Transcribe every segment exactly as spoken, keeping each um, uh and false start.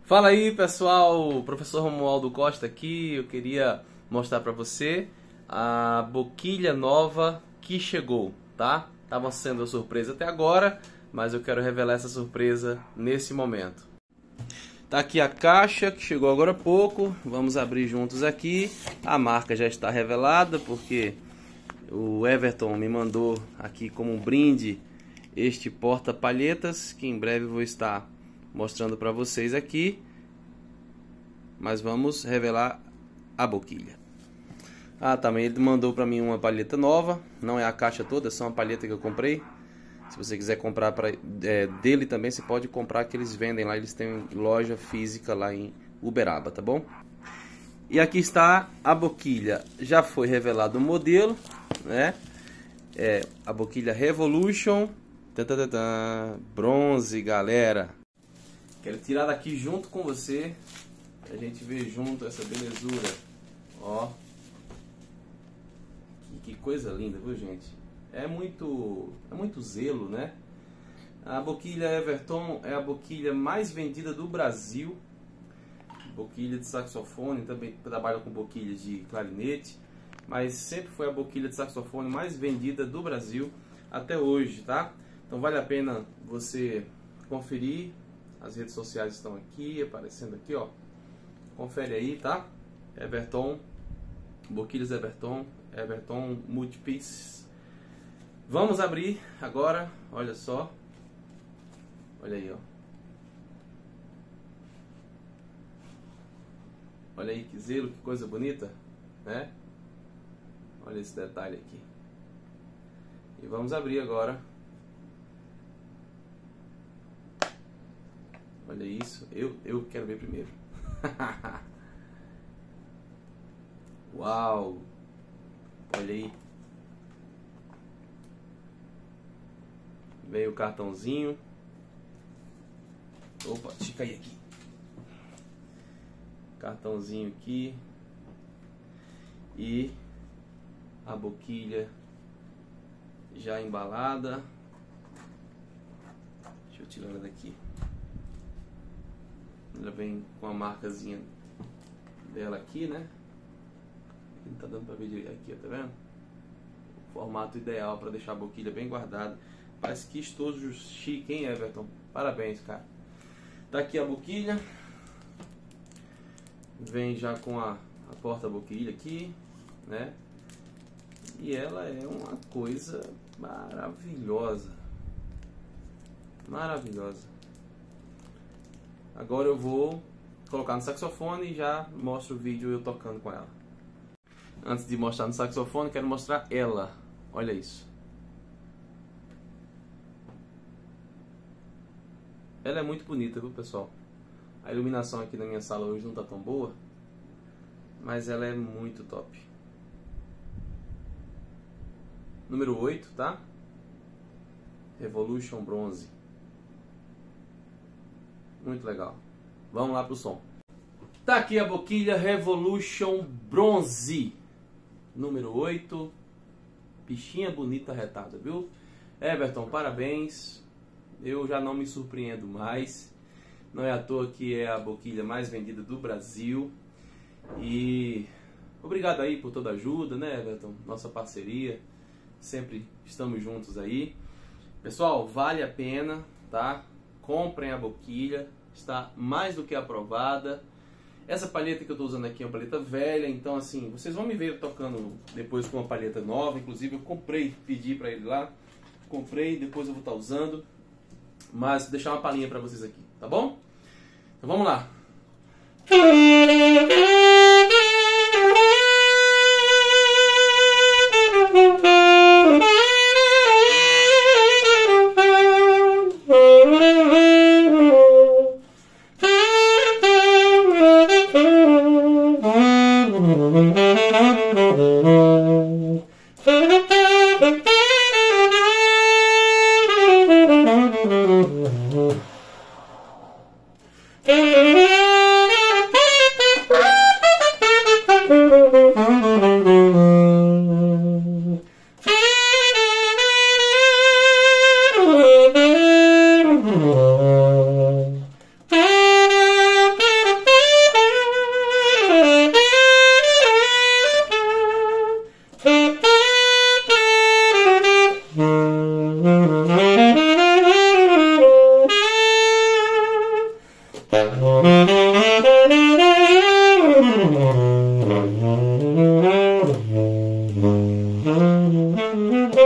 Fala aí pessoal, professor Romualdo Costa aqui. Eu queria mostrar para você a boquilha nova que chegou, tá? Tava sendo uma surpresa até agora, mas eu quero revelar essa surpresa nesse momento. Tá aqui a caixa que chegou agora há pouco, vamos abrir juntos aqui. A marca já está revelada porque o Everton me mandou aqui como um brinde este porta-palhetas, que em breve vou estar mostrando para vocês aqui, mas vamos revelar a boquilha. Ah, também ele mandou para mim uma palheta nova, não é a caixa toda, é só uma palheta que eu comprei. Se você quiser comprar pra, é, dele também, você pode comprar, que eles vendem lá, eles têm loja física lá em Uberaba, tá bom? E aqui está a boquilha, já foi revelado o modelo, né? É a boquilha Revolution bronze, galera. Quero tirar daqui junto com você, pra gente ver junto essa belezura. Ó, que, que coisa linda, viu, gente? É muito, é muito zelo, né? A boquilha Everton é a boquilha mais vendida do Brasil. Boquilha de saxofone, também trabalha com boquilhas de clarinete, mas sempre foi a boquilha de saxofone mais vendida do Brasil até hoje, tá? Então vale a pena você conferir. As redes sociais estão aqui, aparecendo aqui, ó. Confere aí, tá? Everton, boquilhas Everton, Everton Multipiece. Vamos abrir agora, olha só. Olha aí, ó. Olha aí que zelo, que coisa bonita, né? Olha esse detalhe aqui. E vamos abrir agora. Olha isso, eu, eu quero ver primeiro. Uau! Olha aí. Veio o cartãozinho. Opa, deixa eu cair aqui. Cartãozinho aqui. E a boquilha já embalada. Deixa eu tirar ela daqui. Ela vem com a marcazinha dela aqui, né? Não tá dando pra ver direito aqui, ó, tá vendo? O formato ideal para deixar a boquilha bem guardada. Parece que estojo chique, hein, Everton? Parabéns, cara. Tá aqui a boquilha. Vem já com a, a porta-boquilha aqui, né? E ela é uma coisa maravilhosa. Maravilhosa. Agora eu vou colocar no saxofone e já mostro o vídeo eu tocando com ela. Antes de mostrar no saxofone, quero mostrar ela. Olha isso. Ela é muito bonita, viu, pessoal? A iluminação aqui na minha sala hoje não tá tão boa, mas ela é muito top. Número oito, tá? Revolution bronze. Muito legal. Vamos lá pro som. Tá aqui a boquilha Revolution bronze. Número oito. Bichinha bonita retada, viu? Everton, parabéns. Eu já não me surpreendo mais. Não é à toa que é a boquilha mais vendida do Brasil. E obrigado aí por toda a ajuda, né, Everton? Nossa parceria. Sempre estamos juntos aí. Pessoal, vale a pena, tá? Comprem a boquilha, está mais do que aprovada. Essa palheta que eu estou usando aqui é uma palheta velha, então assim, vocês vão me ver tocando depois com uma palheta nova. Inclusive eu comprei, pedi para ele lá, comprei, depois eu vou estar usando. Mas vou deixar uma palhinha para vocês aqui, tá bom? Então vamos lá. Thank you.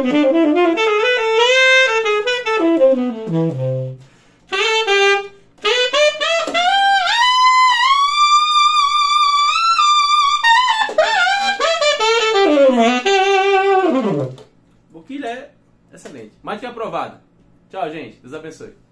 Boquilha é excelente. Mais que aprovado. Tchau, gente. Deus abençoe.